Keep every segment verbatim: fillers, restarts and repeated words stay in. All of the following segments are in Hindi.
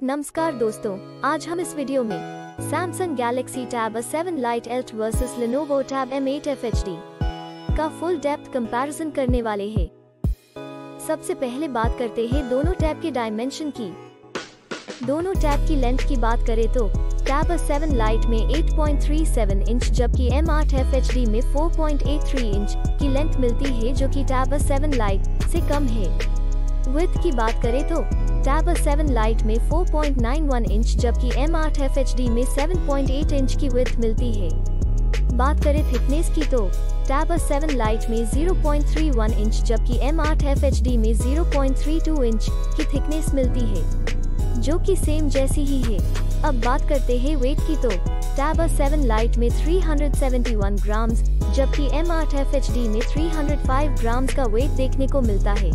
नमस्कार दोस्तों, आज हम इस वीडियो में Samsung Galaxy Tab A seven Lite Elite versus Lenovo Tab M eight F H D का फुल डेप्थ कंपैरिजन करने वाले हैं। सबसे पहले बात करते हैं दोनों टैब के डायमेंशन की। दोनों टैब की लेंथ की बात करें तो Tab A सेवन Lite में eight point three seven inch जबकि M eight F H D में four point eight three inch की लेंथ मिलती है, जो कि Tab A सेवन Lite से कम है। विड्थ की बात करें तो Tab A सेवन Lite में four point nine one inch जबकि M eight F H D में सेवन पॉइंट एट इंच की विड्थ मिलती है। बात करें थिकनेस की तो Tab A सेवन Lite में zero point three one inch जबकि M eight F H D में zero point three two inch की थिकनेस मिलती है, जो कि सेम जैसी ही है। अब बात करते हैं वेट की तो Tab A सेवन Lite में three hundred seventy one grams जबकि M eight F H D में थ्री हंड्रेड फाइव ग्राम्स का वेट देखने को मिलता है।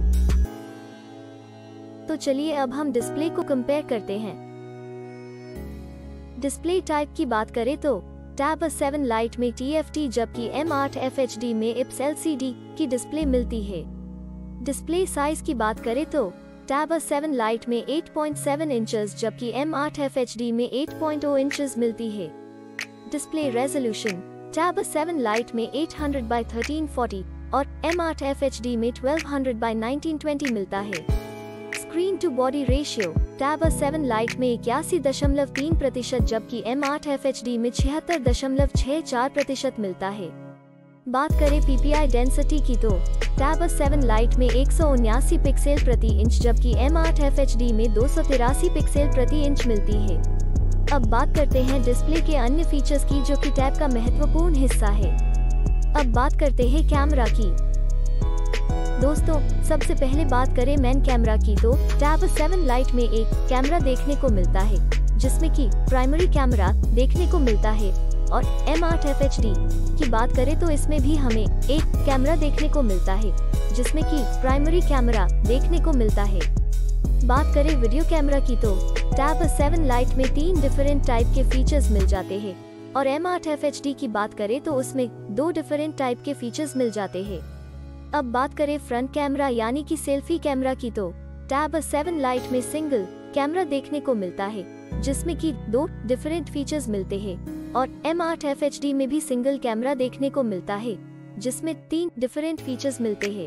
तो चलिए अब हम डिस्प्ले को कंपेयर करते हैं। डिस्प्ले टाइप की बात करें तो Tab A सेवन Lite में टी एफ टी जबकि M eight F H D में I P S L C D की डिस्प्ले मिलती है। डिस्प्ले साइज की बात करें तो Tab A सेवन Lite में एट पॉइंट सेवन इंचेस जबकि M eight F H D में एट पॉइंट ज़ीरो इंचेस मिलती है। Display resolution Tab A seven Lite में eight hundred by thirteen forty और M eight F H D में twelve hundred by nineteen twenty मिलता है। Screen to body ratio Tab A seven Lite में इक्यासी दशमलव तीन प्रतिशत जबकि M eight F H D में छिहत्तर दशमलव छह चार प्रतिशत मिलता है। बात करें पी पी आई डेंसिटी की तो Tab A सेवन Lite में एक सौ उन्यासी पिक्सल प्रति इंच जबकि M eight F H D में दो सौ तिरासी पिक्सल प्रति इंच मिलती है। अब बात करते हैं डिस्प्ले के अन्य फीचर्स की, जो कि टैब का महत्वपूर्ण हिस्सा है। अब बात करते हैं कैमरा की। दोस्तों, सबसे पहले बात करें मेन कैमरा की तो Tab A सेवन Lite में एक कैमरा देखने को मिलता है, जिसमें कि प्राइमरी कैमरा देखने को मिलता है, और M eight F H D की बात करें तो इसमें भी हमें एक कैमरा देखने को मिलता है, जिसमें कि प्राइमरी कैमरा देखने को मिलता है। बात करें वीडियो कैमरा की तो Tab A सेवन Lite में तीन डिफरेंट टाइप के फीचर्स मिल जाते हैं, और M eight F H D की बात करें तो उसमें दो डिफरेंट टाइप के फीचर्स मिल जाते हैं। अब बात करें फ्रंट कैमरा यानी कि सेल्फी कैमरा की तो Tab A सेवन Lite में सिंगल कैमरा देखने को मिलता है, जिसमें कि दो डिफरेंट फीचर्स मिलते हैं, और M eight F H D में भी सिंगल कैमरा देखने को मिलता है, जिसमें तीन डिफरेंट फीचर्स मिलते हैं।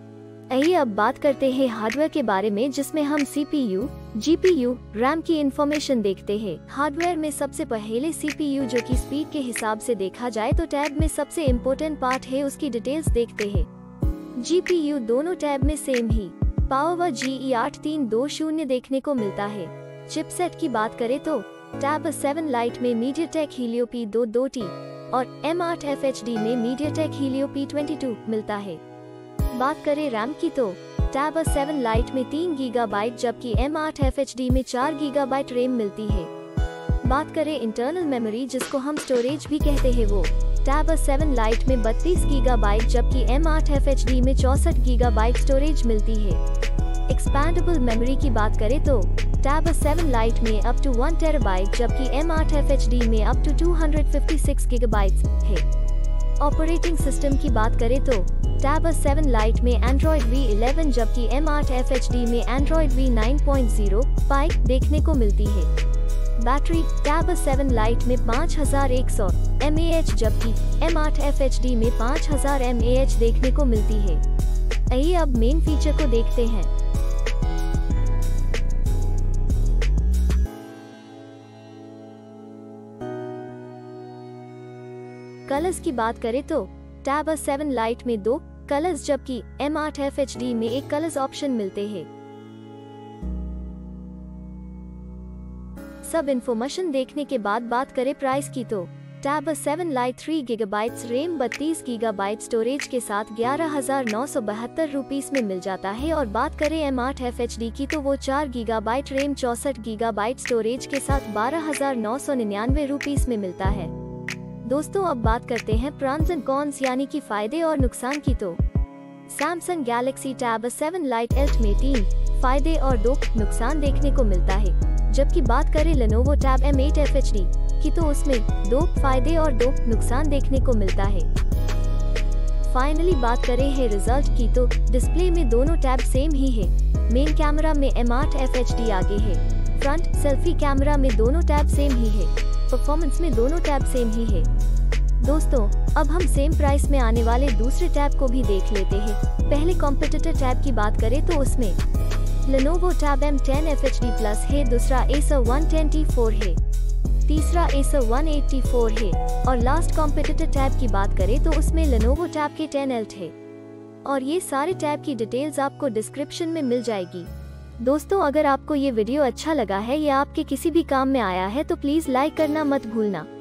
आइए अब बात करते हैं हार्डवेयर के बारे में, जिसमें हम C P U, G P U, RAM की इंफॉर्मेशन देखते हैं। हार्डवेयर में सबसे पहले सी पी यू, जो कि स्पीड के हिसाब से देखा जाए तो टैब में सबसे इम्पोर्टेंट पार्ट है, उसकी डिटेल्स देखते हैं। जी पी यू दोनों टैब में सेम ही पावर जी ई आठ तीन दो शून्य देखने को मिलता है। चिपसेट की बात करें तो Tab A सेवन Lite में MediaTek Helio P two two T और M eight F H D में MediaTek Helio P twenty two मिलता है। बात करें रैम की तो Tab A सेवन Lite में तीन गीगाबाइट जबकि M eight F H D में चार गीगाबाइट रैम मिलती है। बात करें इंटरनल मेमोरी, जिसको हम स्टोरेज भी कहते हैं, वो Tab A सेवन Lite में बत्तीस गीगाबाइट जबकि M eight F H D में चौसठ गीगाबाइट स्टोरेज मिलती है। एक्सपैंडेबल मेमोरी की बात करें तो Tab A सेवन Lite में अप टू वन टेराबाइट जबकि M eight F H D में up to two hundred fifty six gigabyte है। ऑपरेटिंग सिस्टम की बात करें तो Tab A सेवन Lite में Android V इलेवन जबकि M eight F H D में Android V nine point zero Pie देखने को मिलती है। Battery Tab A seven Lite में पाँच हज़ार एक सौ एम ए एच जबकि M eight F H D में पाँच हज़ार एम ए एच देखने को मिलती है। आइए अब मेन फीचर को देखते हैं। कलर्स की बात करें तो Tab A सेवन Lite में दो कलर्स जबकि M eight F H D में एक कलर्स ऑप्शन मिलते हैं। सब इन्फॉर्मेशन देखने के बाद बात करें प्राइस की तो Tab A seven Lite three gigabyte RAM बत्तीस गीगाबाइट स्टोरेज के साथ ग्यारह हजार नौ सौ बहत्तर रुपीस में मिल जाता है, और बात करें M eight F H D की तो वो चार गीगाबाइट रैम चौसठ गीगाबाइट स्टोरेज के साथ बारह हजार नौ सौ निन्यानवे रुपीस में मिलता है। दोस्तों, अब बात करते हैं प्रॉन्स एंड कॉन्स यानी कि फायदे और नुकसान की तो Samsung Galaxy Tab A seven Lite Elite में तीन फायदे और दो नुकसान देखने को मिलता है, जबकि बात करें Lenovo Tab M eight F H D की तो उसमें दो फायदे और दो नुकसान देखने को मिलता है। फाइनली बात करें है रिजल्ट की तो डिस्प्ले में दोनों टैब सेम ही है। मेन कैमरा में M eight F H D आगे है, फ्रंट सेल्फी कैमरा में दोनों टैब सेम ही है, परफॉर्मेंस में दोनों टैब सेम ही है। दोस्तों अब हम सेम प्राइस में आने वाले दूसरे टैब को भी देख लेते हैं। पहले कॉम्पिटिटर टैब की बात करें तो उसमें Lenovo Tab M ten F H D plus है, दूसरा Acer one ten T four है, तीसरा Acer one eight T four है और लास्ट कॉम्पिटिटर टैब की बात करें तो उसमें Lenovo Tab के टेन एल्ट है। और ये सारे टैब की डिटेल्स आपको डिस्क्रिप्शन में मिल जाएगी। दोस्तों अगर आपको ये वीडियो अच्छा लगा है या आपके किसी भी काम में आया है तो प्लीज़ लाइक करना मत भूलना।